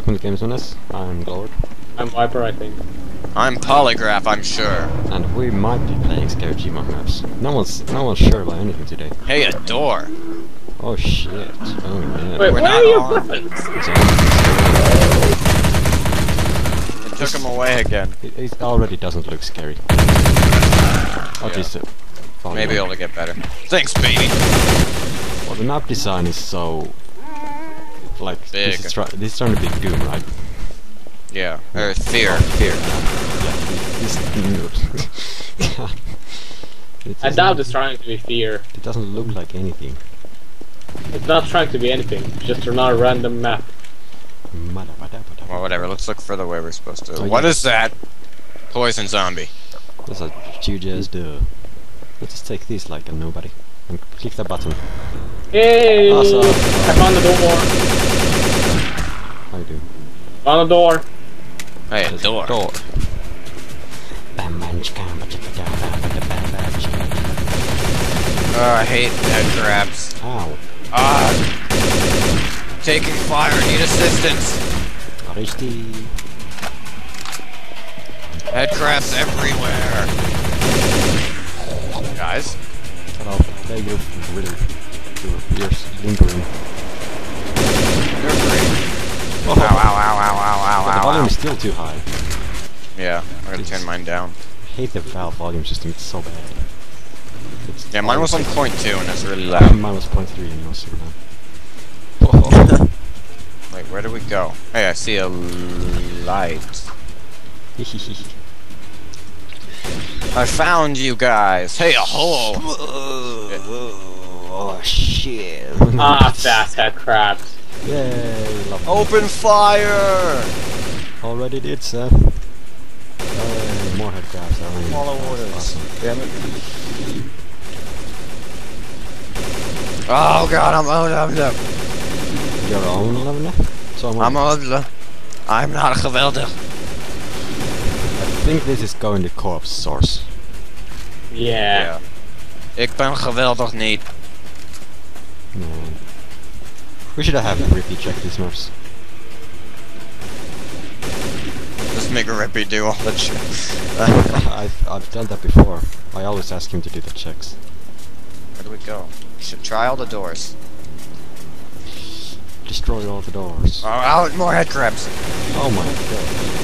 welcome to Gamesomeness. I'm Gloward. I'm Viper, I think. I'm Polygraph, I'm sure. And we might be playing scary Gmod maps. No one's sure about anything today. Hey, a door. Oh shit. Oh yeah. Wait, We're where not are your on. weapons? It took him away again. It already doesn't look scary. Oh Yeah. jeez. Maybe it'll get better. Thanks, baby. Well, the map design is so... like, Big. this is trying to be Doom, right? Yeah. Or fear. Fear. Yeah, I doubt it's trying to be fear. It doesn't look like anything. It's not trying to be anything. It's just a not random map. Well, whatever. Let's look for the way we're supposed to. Oh, What yeah. is that? Poison zombie. That's what you just do. Let's just take this like a nobody. And click the button. Hey! Awesome. I found the door. How you do? Found the door. Hey, a door. Door. Oh, I hate head crabs. Ow. Taking fire. Need assistance. Aristi. Head crabs everywhere. Guys. Hello. There you go. Really. Your ears lingering. They're free. Oh. Ow, ow, ow, ow, ow, ow, But the ow, volume ow. is still too high. Yeah, I'm gonna turn mine down. I hate the valve volume system. It's so bad. It's Yeah, mine was on 0.2 and it's really loud. Mine was 0.3 and it was super loud. Wait, where do we go? Hey, I see a light. I found you guys. Hey, a hole. Oh shit. Ah, fast head crabs. Yay, love Open fire! Already did, sir. More head crabs. Smaller waters. Awesome. Damn it. Oh god, I'm out. Your own level? So I'm out. I'm not geweldig. I think this is going to corpse source. Yeah. Ik ben geweldig niet. No. We should have Rippy check these maps. Just make a Rippy do all the shit. I've done that before. I always ask him to do the checks. Where do we go? We should try all the doors. Destroy all the doors. Oh, out more head crabs. Oh my god.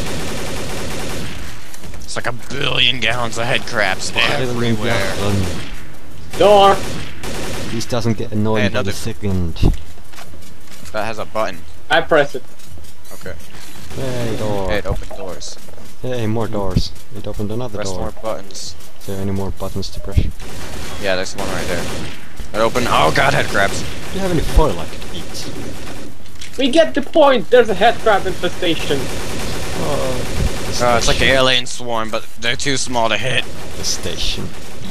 It's like 1 billion gallons of head crabs everywhere. Door! This doesn't get annoying Hey, by the another- second. That has a button. I press it. Okay. Hey, door. Hey, it opened doors. Hey, more doors. It opened another Press door. more buttons. Is there any more buttons to press? Yeah, there's one right there. It opened. Oh god, head crabs. Do you have any foil I could eat? We get the point! There's a head crab infestation. It's like an alien swarm, but they're too small to hit. The station.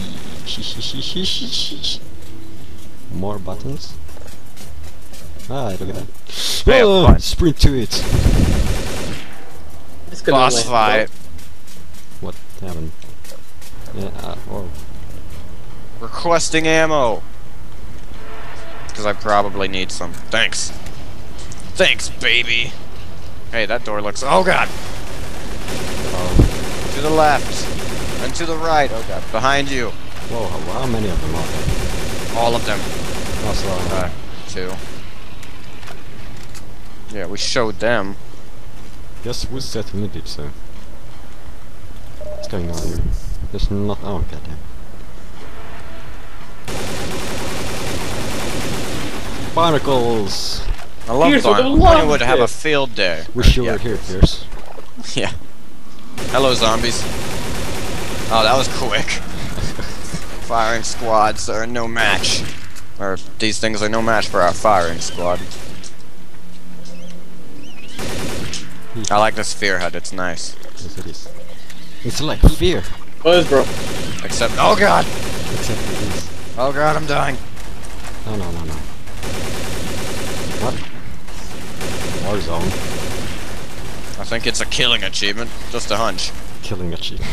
More buttons. Ah, look at that. Hey, a button. Sprint to it. It's gonna Boss win. fight. What happened? Yeah, oh. Requesting ammo. Because I probably need some. Thanks. Thanks, baby. Hey, that door looks. Oh god. To the left. And to the right. Oh god. Behind you. Whoa, how many of them are there? All of them. Also, 2. Yeah, we showed them. yes, we certainly did so. What's going on here? There's not. Oh, goddamn. Barnacles! I love Pierce would have Barn. loved Barney would have a it. field day. Wish you Yeah. were here, Pierce. Yeah. Hello, zombies. Oh, that was quick. Firing squads are no match. Or these things are no match for our firing squad. I like this fear hut, it's nice. Yes, it is. It's like fear. Close, bro. Except, oh god! Except it is. Oh god, I'm dying. No, no, no, no. What? Warzone. I think it's a killing achievement. Just a hunch. Killing a cheat.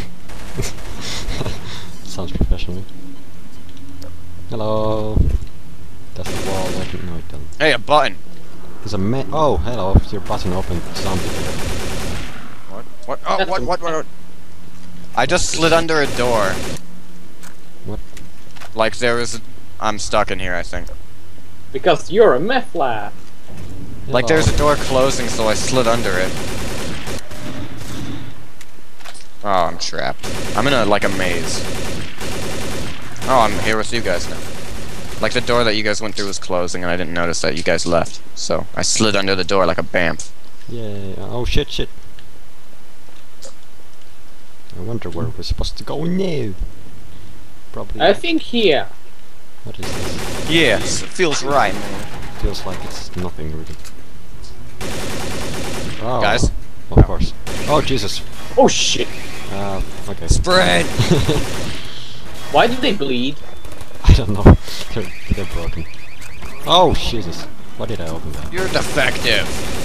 Sounds professional. Hello. Does the wall open? No, it doesn't. Hey, a button! There's a oh, hello. Your button opened zombie there. What? Oh, what? I just slid under a door. What? Like there was I'm stuck in here, I think. Because you're a meth lab. Like there's a door closing, so I slid under it. Oh, I'm trapped. I'm in like a maze. Oh, I'm here with you guys now. Like the door that you guys went through was closing, and I didn't notice that you guys left. So I slid under the door like a bamf. Yeah. Oh shit. I wonder where we're supposed to go now. Probably. I think here. What is this? Yes, it feels right. Feels like it's nothing really. Oh, Guys? Of course. Oh Jesus. Oh shit. Okay. Spread! Why did they bleed? I don't know. They're broken. Oh Jesus. Why did I open that? You're defective.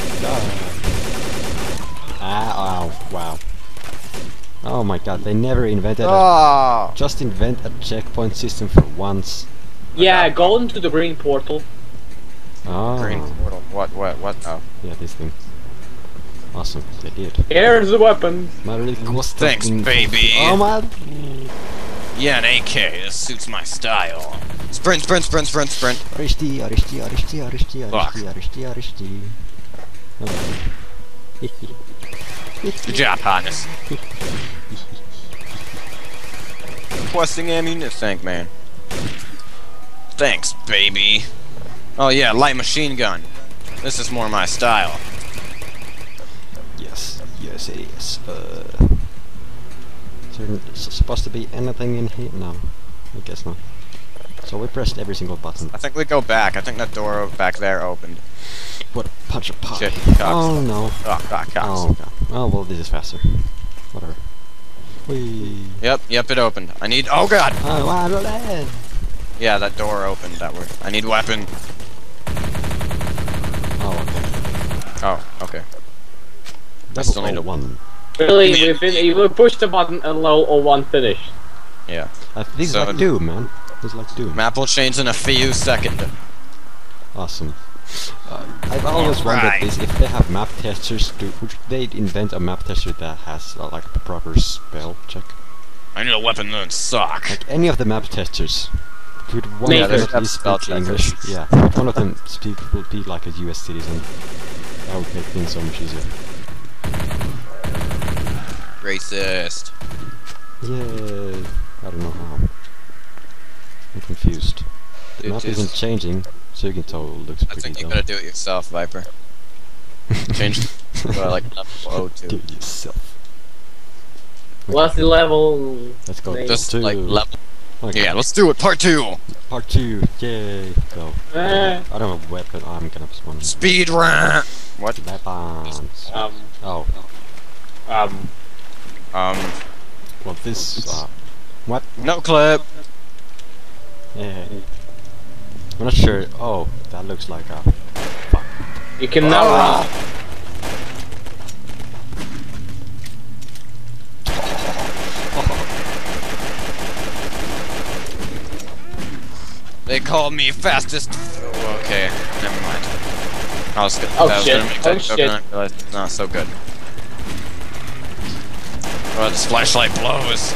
Ow. Wow. Oh my god, they never invented Oh! just invent a checkpoint system for once. Yeah, go into the green portal. Oh. Green portal. What? Oh. Yeah, this thing. Awesome, they did. Here's the weapon. Thanks, baby. Oh man. Yeah, an AK. This suits my style. Sprint. Arishti. Fuck. Good job, hotness. Requesting ammunition, thank man. Thanks, baby. Oh yeah, light machine gun. This is more my style. Yes, it is. Is there supposed to be anything in here? No, I guess not. So we pressed every single button. I think we go back. I think that door back there opened. What a punch of pie. Shit, cocks. Oh no. Oh, cocks. Oh god. Oh well, this is faster. Whatever. Whee. Yep, it opened. I need. Oh god. Oh, wow, roll. Yeah, that door opened. I need weapon. Oh okay. Oh, okay. I Level still need a 1. Really, you pushed the button and level 01 finished. Yeah. This is So- like Doom, man. This is like Doom. Map will change in a few seconds. Awesome. I've always wondered this, if they have map testers, would they invent a map tester that has like a proper spell check? I need a weapon that suck. Like any of the map testers. Would one Maybe. of they them have be spell speak checkers. English? Yeah. Would one of them would be like a US citizen? That would make things so much easier. Racist. Yeah. I don't know how. I'm confused. The map isn't changing, so you can tell it looks I pretty think you dumb. gotta do it yourself, Viper. Change like level 02. Do it yourself. What's the level? Let's go. Just two. like level. Okay. Yeah, let's do it. Part 2. Part 2. Yay. Go. Eh. I don't have a weapon. I'm gonna spawn. Speed run. What? Weapons. Oh. Well, this. What? No clip. Yeah. I'm not sure. Oh, that looks like a. Fuck. You can now run. They call me fastest. Oh, okay, never mind. I was good. Oh, I was shit. gonna make Oh, that joke shit. and I realized it's not so good. Oh, this flashlight blows.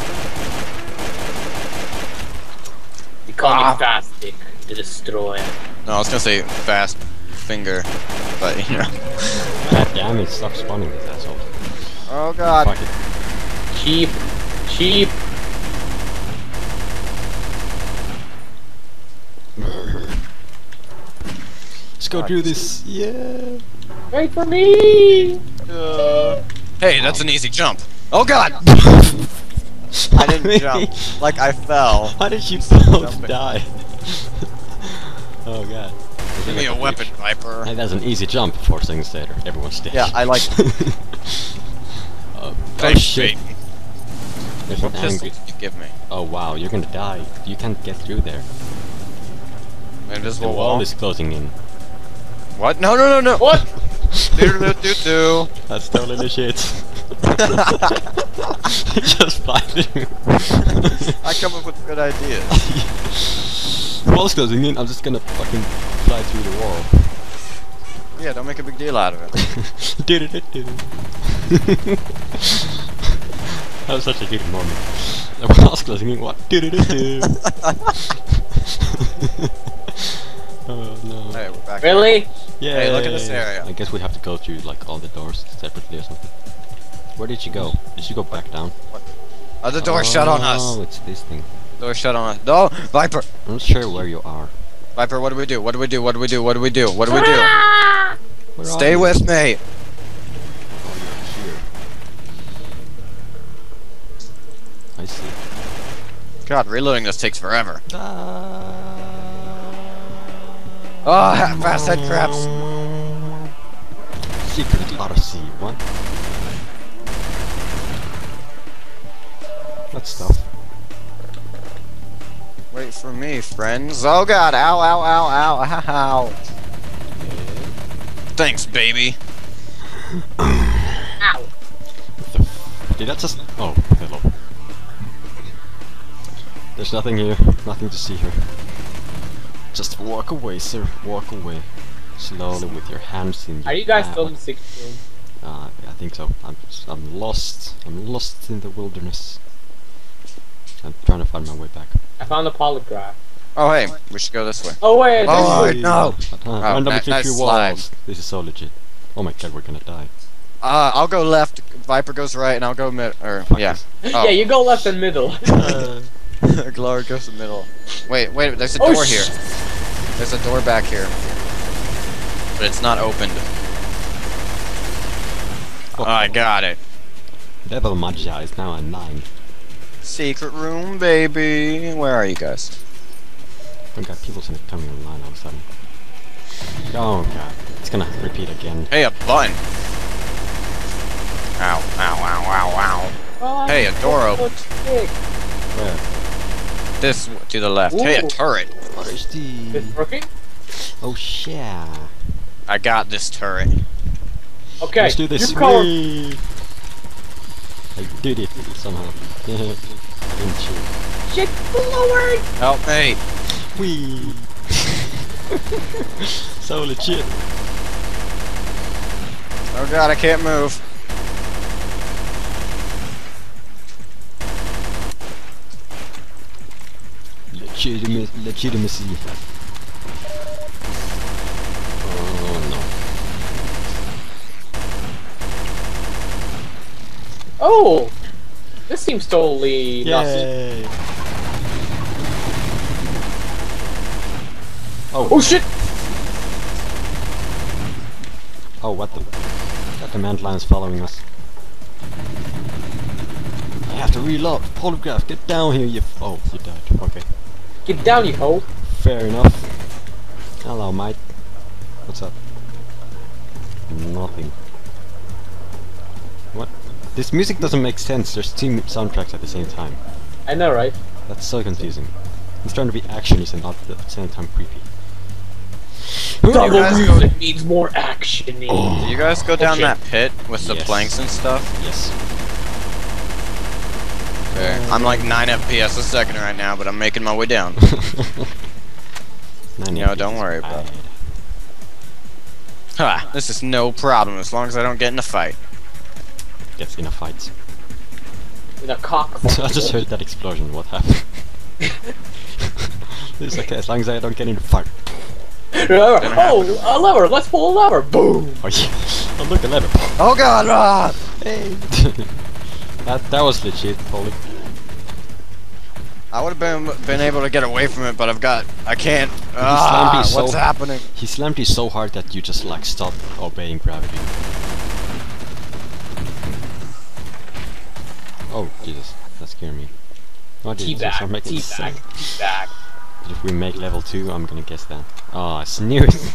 You call me fast dick, the destroyer. No, I was gonna say fast finger, but you know. God damn it! Stop spawning this asshole. Oh god. Fuck it. Cheap. Let's go do this. Yeah. Wait for me. Hey, that's an easy jump. Oh god! I didn't jump. Like I fell. How did you Jumping. both die? Oh god. Give me a weapon, Viper. Hey, that's an easy jump. 4 seconds later, everyone's dead. Yeah, I like. Oh Thanks, shit. Jake. There's What an pistol angry. did you give me? Oh wow, you're gonna die. You can't get through there. The Invisible wall wall. is closing in. What? No. What? Do. That's totally shit. Just fly through. I come up with good ideas. The wall's closing in, I'm just gonna fucking fly through the wall. Yeah, don't make a big deal out of it. That was such a good moment. I was closing what? Oh no. Hey, we're back. Really? Yeah. Hey, look at this area. I guess we have to go through like all the doors separately or something. Where did you go? Did you go back down? Oh, the door shut on us. Oh, it's this thing. Door shut on us. No, Viper. I'm not sure where you are. Viper, what do we do? What do we do? What do we do? What do we do? What do we do? Where Stay are you? with me. Oh, you're here. I see. God, reloading this takes forever. Ah. Oh, fast head crabs. Secret Odyssey, what? That stuff. Wait for me, friends. Oh God! Ow! Ow! Ow! Ow! Ow! Ow! Thanks, baby. Ow. Did that just... Oh, hello. There's nothing here. Nothing to see here. Just walk away, sir. Walk away. Slowly with your hands in your Are you guys bag. still in the 6th room? I think so. I'm lost. I'm lost in the wilderness. I'm trying to find my way back. I found a polygraph. Oh hey, we should go this way. Oh wait, Oh, this way. no. Randomly nice click through slide. walls. This is so legit. Oh my god, we're gonna die. I'll go left. Viper goes right, and I'll go mid. Or yeah. Oh. Yeah, you go left and middle. Gloward goes to middle. Wait, there's a Oh, door here. There's a door back here. But it's not opened. Oh, I got it. Level Magia is now at 9. Secret room, baby. Where are you guys? Oh god, people's coming online all of a sudden. Oh god, it's gonna repeat again. Hey, a button. Ow, ow, ow, ow, ow. Oh, Hey, a door open. Where? This to the left. Ooh. Hey, a turret. Where's the... It's working? Oh shit. I got this turret. Okay, Let's do this. you call Whee! I did it somehow. Didn't you? shit forward! Help me. Whee! So legit. Oh God, I can't move. Legitimacy. Oh no. Oh! This seems totally not... Yay! Oh. Oh shit! Oh, what the... That command line is following us. I have to reload. Polygraph, get down here, you... Oh, you died. Okay. Get down, you hoe! Fair enough. Hello, mate. What's up? Nothing. What? This music doesn't make sense. There's two soundtracks at the same time. I know, right? That's so confusing. It's trying to be actiony and not at the same time creepy. Double guys music means more action-y. Oh. Do you guys go down Okay. that pit with the Yes. planks and stuff? Yes. Okay. I'm like 9 FPS a second right now, but I'm making my way down. No, don't worry about it. Ha! This is no problem as long as I don't get in a fight. Gets in a fight. In a cock. I just heard that explosion. What happened? It's okay as long as I don't get in a fight. Oh, a lever! Let's pull a lever! Boom! Oh yeah. Oh look, a lever. Oh God! Ah! Hey. that was legit, Polly. I would have been able to get away from it, but I can't. slammed me so- What's happening? He slammed you so hard that you just like stopped obeying gravity. Oh Jesus, that scared me. Oh, did it start Teabag, making teabag, sense? teabag. If we make level 2, I'm gonna guess that. Oh, I knew it.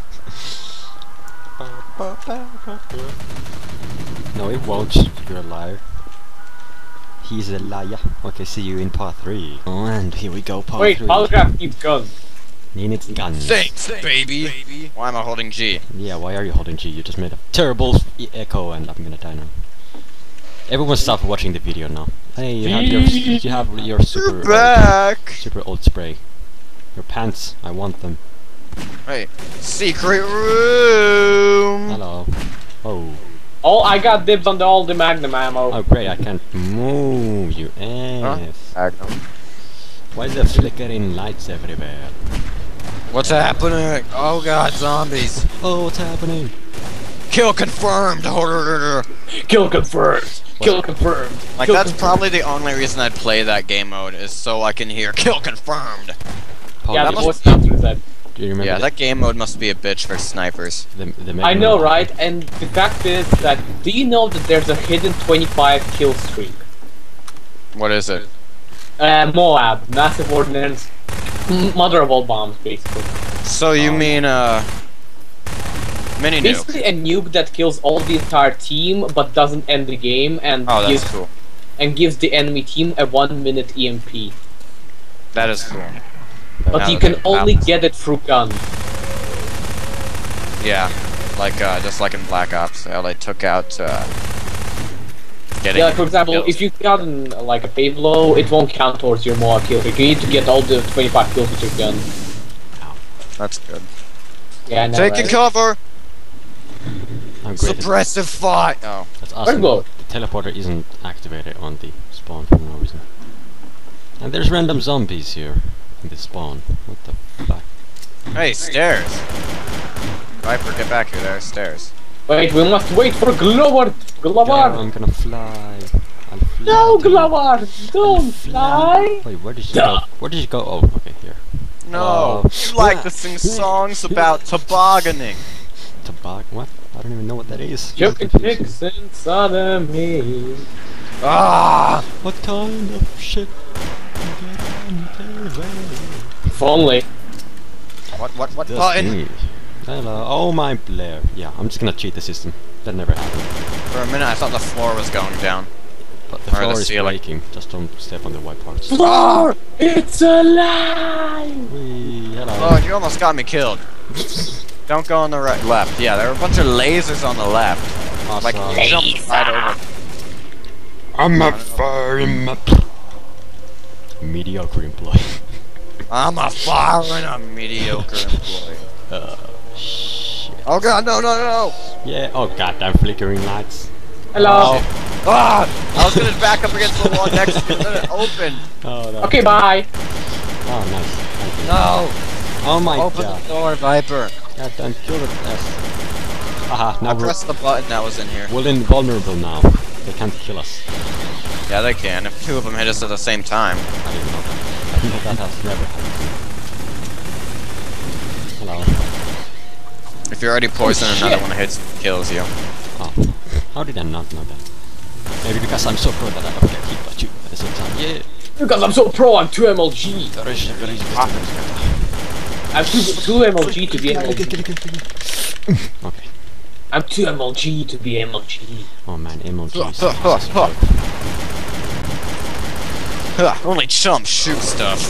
No, it won't. You're a liar. He's a liar. Okay, see you in part 3. Oh, and here we go, part Wait, 3. Polygraph keeps guns. He needs guns. Thanks, baby. Why am I holding G? Yeah, why are you holding G? You just made a terrible echo and I'm gonna die now. Everyone stop watching the video now. Hey, you have your super back. super old spray. Your pants, I want them. Hey, secret room. Hello. Oh. Oh, I got dibs on all the magnum ammo. Oh great, I can't move, you ass. Magnum. Why is there flickering lights everywhere? What's happening? Oh god, zombies. Oh, what's happening? Kill confirmed. Kill confirmed. Kill confirmed. Like, Kill that's confirmed. probably the only reason I'd play that game mode, is so I can hear kill confirmed. Yeah, Polygraph. the voice after that. Do you remember Yeah, that game mode must be a bitch for snipers. the I know, Magnum? right? And the fact is that, do you know that there's a hidden 25 kill streak? What is it? Moab, massive ordnance, mother of all bombs, basically. So you mean, mini nuke? Basically a nuke that kills all the entire team, but doesn't end the game, and Oh, that's cool. gives the enemy team a 1-minute EMP. That is cool. But Yeah, you can that only happens. get it through guns. Yeah, like, just like in Black Ops, how they took out, getting Yeah, like for example, kills. if you got like a Pavlo, it won't count towards your Moab kill. You need to get all the 25 kills with your gun. That's good. Yeah, I know, Taking right? cover! Oh, great. Suppressive fire! Oh. That's awesome. Gloward. The teleporter isn't activated on the spawn for no reason. And there's random zombies here in the spawn. What the fuck? Hey, stairs! Viper, get back here, there are stairs. Wait, we must wait for Gloward! Yeah, Gloward! I'm gonna fly. I'll fly No, to you. Gloward! Don't fly! Wait, where did you Duh. go? Where did you go? Oh, okay, here. No! You like to sing songs about tobogganing! What? I don't even know what that is. Choking I'm confused. chicks and sodomy. Ah! What kind of shit? you get on TV? If only. What That's button? me. Hello. Oh my Blair. Yeah, I'm just gonna cheat the system. That never happened. For a minute I thought the floor was going down. But the Or the floor is ceiling. breaking. Just don't step on the white parts. Floor! It's alive! Whee, hello. Oh, you almost got me killed. Don't go on the right, left. Yeah, there were a bunch of lasers on the left. Like, Awesome. jump right over. I'm a very mediocre employee. I'm a fire and a mediocre employee. Shit. Oh god, no, no, no! Yeah. Oh goddamn flickering lights. Hello. Ah! I was gonna back up against the wall next to you, then it opened. Oh no. Okay, bye. Oh nice. Thank you. No! Oh my Open god. the door, Viper. Goddamn kill it. Yes. Haha. Now I we're pressed the button that was in here. invulnerable now. They can't kill us. Yeah, they can. If two of them hit us at the same time. I didn't know that. I think that has never happened. Hello. If you're already poisoned, Oh, another shit. one hits, kills you. Oh. How did I not know that? Maybe because I'm so pro that I don't get hit by two at the same time. Yeah. Because I'm so pro, I'm 2 MLG. I'm 2 MLG to be MLG. Okay. I'm 2 MLG to be MLG. Oh man, MLG. Only chumps shoot stuff.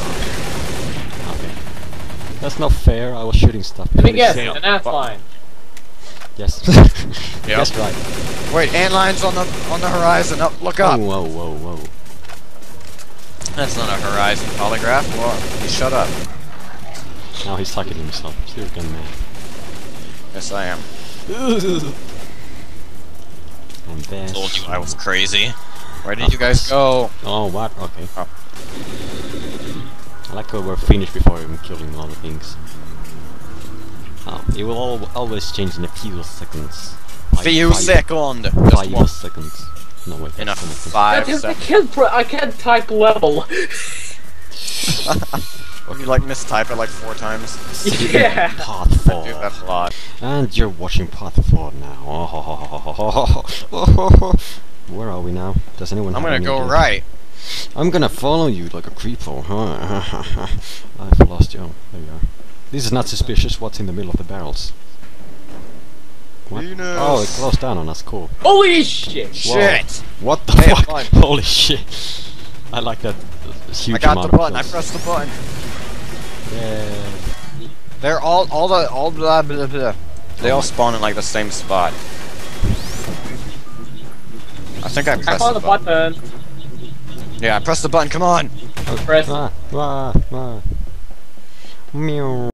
Okay. That's not fair. I was shooting stuff. Let me Please. guess, an ant line. Yes. Yep. Yes, right. Wait, antline's on the horizon. Up, look up. Whoa, whoa, whoa. That's not a horizon polygraph. Well, you shut up. Now he's talking to himself. Still gun man. Yes, I am. And then. Told you I was crazy. Where did you guys go? Oh, what? Okay. Oh. I like how we're finished before even killing all the things. Oh, it will always change in a few seconds. Few seconds. Just 5 one. seconds. No, wait. In a that's not it. 5 I seconds. can't type level. You like mistype it like 4 times. Yeah. Path I do that 4. a lot. And you're watching Path 4 now. Where are we now? Does anyone I'm have gonna any go idea? right. I'm gonna follow you like a creepo. I've lost you. Oh, there you are. This is not suspicious. What's in the middle of the barrels? What? Venus. Oh, it closed down on us. Cool. Holy shit. Shit! What the Hey, fuck? fine. Holy shit! I like that huge I got amount the of button. I kills. pressed the button. Yeah. They're all blah blah blah. They all spawn in like the same spot. I think I I pressed found the the button. button. Yeah, I pressed the button. Come on. Press. Meow.